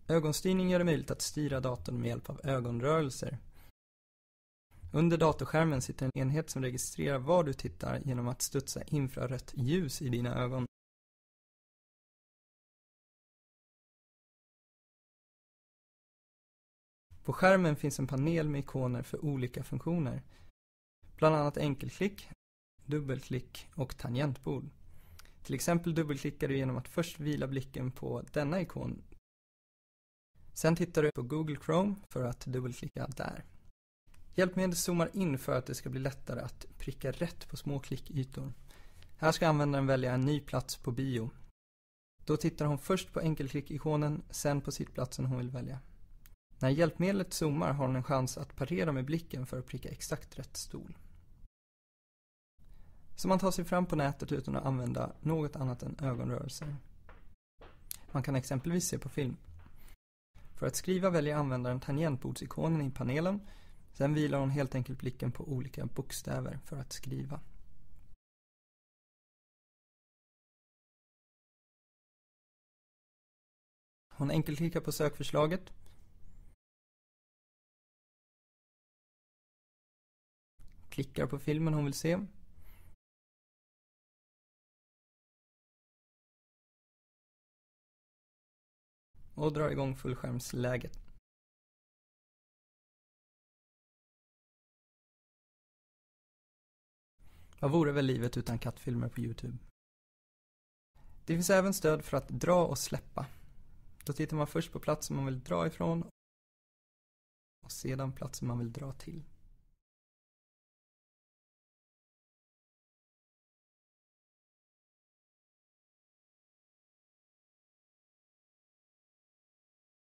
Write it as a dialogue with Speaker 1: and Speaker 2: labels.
Speaker 1: Ögonstyrning gör det möjligt att styra datorn med hjälp av ögonrörelser. Under datorskärmen sitter en enhet som registrerar var du tittar genom att studsa infrarött ljus i dina ögon. På skärmen finns en panel med ikoner för olika funktioner. Bland annat enkelklick, dubbelklick och tangentbord. Till exempel dubbelklickar du genom att först vila blicken på denna ikon. Sen tittar du på Google Chrome för att dubbelklicka där. Hjälpmedlet zoomar in för att det ska bli lättare att pricka rätt på små klickytor. Här ska användaren välja en ny plats på bio. Då tittar hon först på enkelklick-ikonen, sen på sittplatsen hon vill välja. När hjälpmedlet zoomar har hon en chans att parera med blicken för att pricka exakt rätt stol. Så man tar sig fram på nätet utan att använda något annat än ögonrörelser. Man kan exempelvis se på film. För att skriva väljer användaren tangentbordsikonen i panelen. Sen vilar hon helt enkelt blicken på olika bokstäver för att skriva. Hon enkelklickar på sökförslaget. Klickar på filmen hon vill se. Och drar igång fullskärmsläget. Vad vore väl livet utan kattfilmer på YouTube? Det finns även stöd för att dra och släppa. Då tittar man först på platsen man vill dra ifrån och sedan platsen man vill dra till.